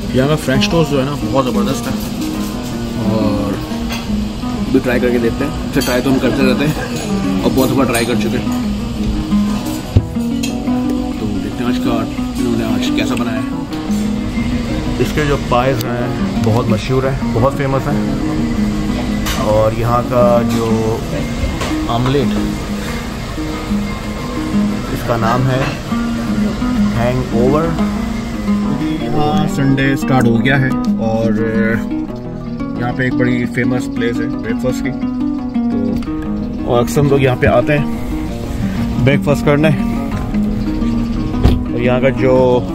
यहाँ का French toast जो है ना बहुत ज़बरदस्त है और भी ट्राई करके देखते हैं। अच्छा, ट्राई तो हम करते रहते हैं और बहुत बार ट्राई कर चुके हैं, तो देखते हैं आज का इन्होंने आज कैसा बनाया है। इसके जो पाइज़ हैं बहुत मशहूर हैं, बहुत फेमस हैं, और यहाँ का जो आमलेट, इसका नाम है हैंगओवर। संडे स्टार्ट हो गया है और यहाँ पे एक बड़ी फेमस प्लेस है ब्रेकफास्ट की, तो और अक्सर हम लोग यहाँ पे आते हैं ब्रेकफास्ट करने। और यहाँ का जो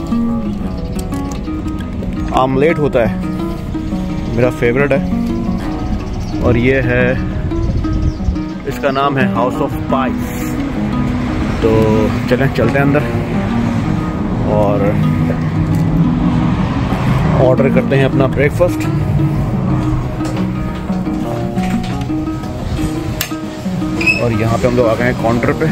आमलेट होता है मेरा फेवरेट है, और ये है, इसका नाम है हाउस ऑफ पाइस। तो चलते हैं अंदर और ऑर्डर करते हैं अपना ब्रेकफास्ट। और यहाँ पे हम लोग आ गए हैं काउंटर पे,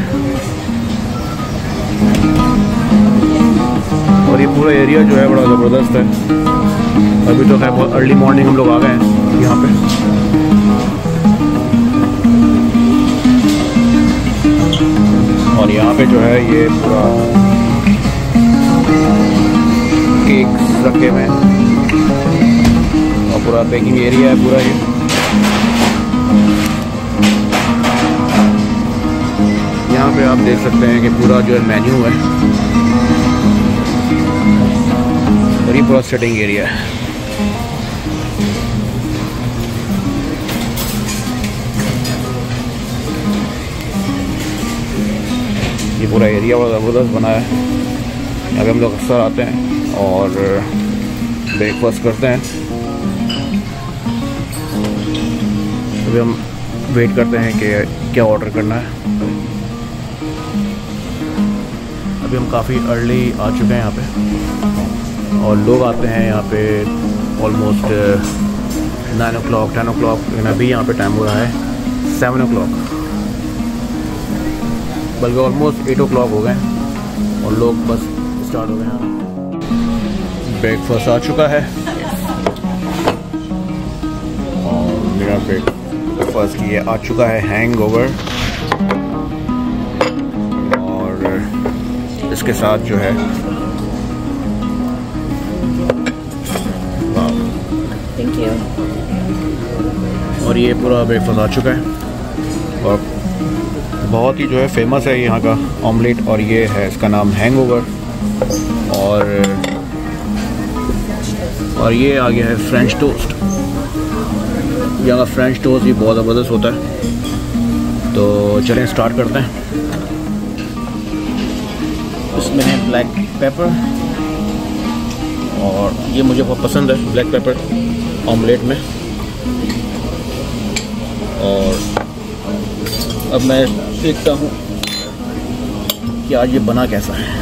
और ये पूरा एरिया जो है बड़ा ज़बरदस्त है। अभी तो है बहुत अर्ली मॉर्निंग हम लोग आ गए हैं यहाँ पे। और यहाँ पे जो है ये पूरा केक्स रखे हुए हैं और पूरा बेकिंग एरिया है पूरा ये। यहाँ पे आप देख सकते हैं कि पूरा जो है मेन्यू है, और ये पूरा सेटिंग एरिया है। ये पूरा एरिया बड़ा ज़बरदस्त बना है। यहाँ पे हम लोग अक्सर आते हैं और ब्रेकफास्ट करते हैं। अभी हम वेट करते हैं कि क्या ऑर्डर करना है। अभी हम काफ़ी अर्ली आ चुके हैं यहाँ पे, और लोग आते हैं यहाँ पे ऑलमोस्ट 9 o'clock 10 o'clock, लेकिन अभी यहाँ पे टाइम हो रहा है 7 o'clock, बल्कि ऑलमोस्ट 8 o'clock हो गए और लोग बस स्टार्ट हो गए हैं। ब्रेकफास्ट आ चुका है और मेरा ब्रेकफास्ट ये आ चुका है हैंगओवर, और इसके साथ जो है थैंक यू। और ये पूरा ब्रेकफास्ट आ चुका है, और बहुत ही जो है फेमस है यहाँ का ऑमलेट, और ये है इसका नाम हैंगओवर। और ये आ गया है फ्रेंच टोस्ट। यहाँ का फ्रेंच टोस्ट भी बहुत ज़बरदस्त होता है, तो चलें स्टार्ट करते हैं। इसमें है ब्लैक पेपर, और ये मुझे बहुत पसंद है ब्लैक पेपर ऑमलेट में। और अब मैं देखता हूँ कि आज ये बना कैसा है।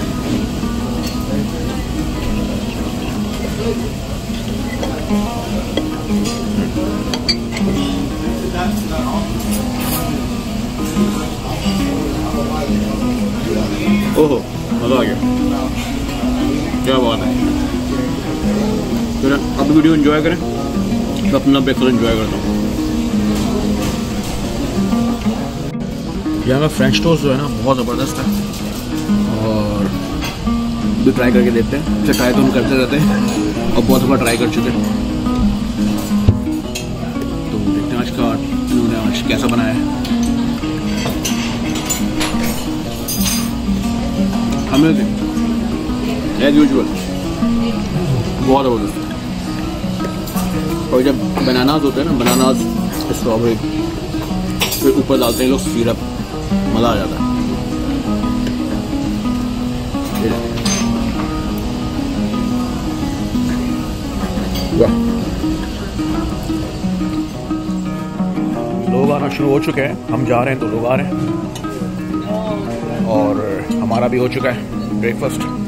ओहो, मज़ा आ गया, क्या बात है। फिर अब वीडियो एंजॉय करें, मैं अपना ब्रेकफास्ट एंजॉय करता हूँ। यहाँ का फ्रेंच टोस्ट जो है ना बहुत ज़बरदस्त है, और भी ट्राई करके देखते हैं। अच्छा, ट्राई तो हम करते रहते हैं और बहुत बार ट्राई कर चुके हैं, तो देखते हैं आज का इन्होंने आज कैसा बनाया है। हमें एज यूजुअल बहुत ज़बरदस्त है। और जब बनानास होते हैं ना, बनानास स्ट्रॉबेरी, फिर ऊपर डालते हैं लोग सिरप, मज़ा आ जाता है। वाह, लोग आना शुरू हो चुके हैं। हम जा रहे हैं तो लोग आ रहे हैं, और हमारा भी हो चुका है ब्रेकफास्ट।